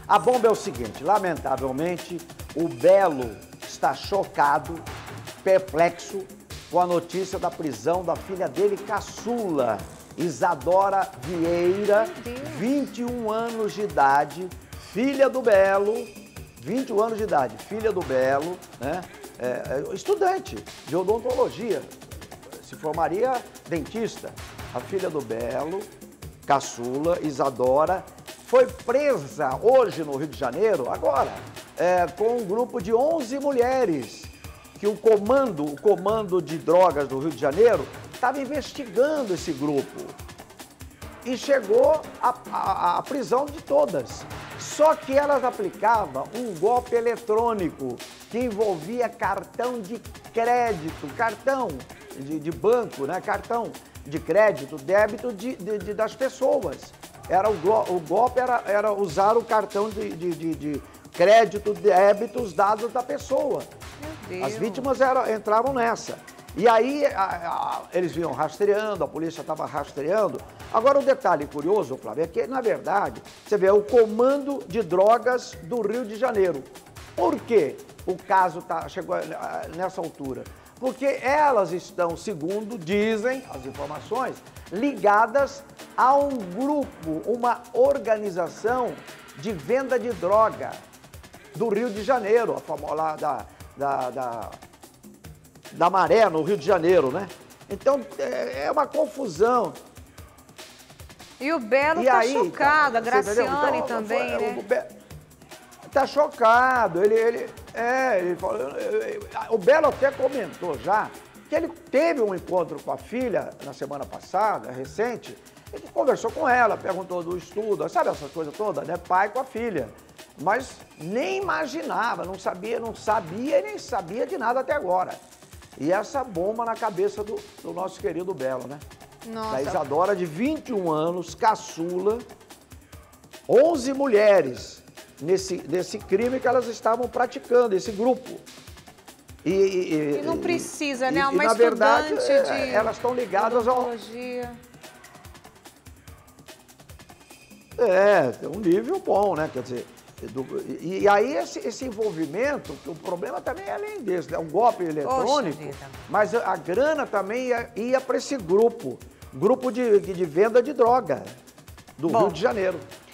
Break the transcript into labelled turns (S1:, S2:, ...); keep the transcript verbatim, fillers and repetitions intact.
S1: A bomba é o seguinte, lamentavelmente, o Belo está chocado, perplexo, com a notícia da prisão da filha dele, caçula, Isadora Vieira, vinte e um anos de idade, filha do Belo, vinte e um anos de idade, filha do Belo, né? É, estudante de odontologia, se formaria dentista. A filha do Belo, caçula, Isadora, foi presa hoje no Rio de Janeiro, agora, é, com um grupo de onze mulheres, que o comando, o comando de drogas do Rio de Janeiro estava investigando esse grupo e chegou à prisão de todas. Só que elas aplicavam um golpe eletrônico que envolvia cartão de crédito, cartão de, de banco, né? Cartão de crédito, débito de, de, de, das pessoas. Era o, o golpe era, era usar o cartão de, de, de, de crédito, débitos dados da pessoa. As vítimas eram, entravam nessa. E aí a, a, eles vinham rastreando, a polícia estava rastreando. Agora o detalhe curioso, Flávio, é que, na verdade, você vê, é o comando de drogas do Rio de Janeiro. Por que o caso tá, chegou nessa altura? Porque elas estão, segundo dizem as informações, ligadas a um grupo, uma organização de venda de droga do Rio de Janeiro, a famosa lá da, da, da, da Maré, no Rio de Janeiro, né? Então, é, é uma confusão.
S2: E o Belo
S1: e
S2: tá
S1: aí,
S2: chocado, a
S1: então,
S2: Graciane
S1: então,
S2: também,
S1: foi,
S2: né?
S1: O Be... Tá chocado, ele, ele, é, ele falou, o Belo até comentou já que ele teve um encontro com a filha na semana passada, recente, ele conversou com ela, perguntou do estudo, sabe essas coisas todas, né? Pai com a filha. Mas nem imaginava, não sabia, não sabia e nem sabia de nada até agora. E essa bomba na cabeça do, do nosso querido Belo, né?
S2: Nossa.
S1: Da Isadora, de vinte e um anos, caçula, onze mulheres nesse, nesse crime que elas estavam praticando, esse grupo. E, e,
S2: e não precisa,
S1: e,
S2: né?
S1: E,
S2: Uma
S1: e, na verdade,
S2: estudante de
S1: elas estão ligadas ao... É, tem um nível bom, né? Quer dizer, do, e, e aí esse, esse envolvimento, o problema também é além desse, é um golpe eletrônico, mas a, a grana também ia, ia para esse grupo, grupo de, de venda de droga do Bom. Rio de Janeiro.